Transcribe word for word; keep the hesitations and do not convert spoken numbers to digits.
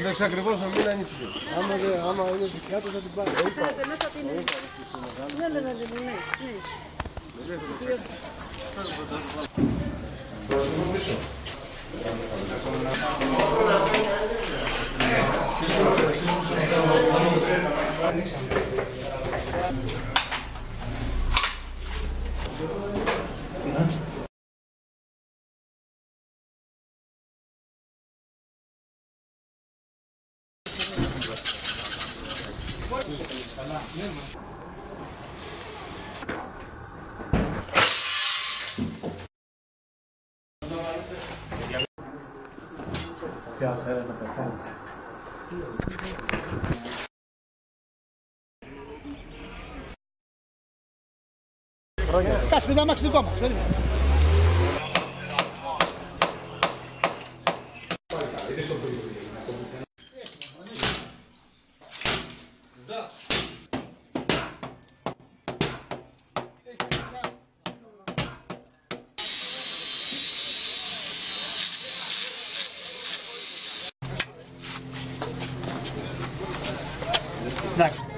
παίξει ακριβώς να μην ανησυχείς. Άμα, άμα είναι δικιά του θα την πάρει. Φαίνεται μέσα ότι είναι... Ναι, ναι, ναι, ναι, Ποια θέλετε να πεθάνετε. Κάτσε, μετά αμάξι δικό μας. Εντάξει.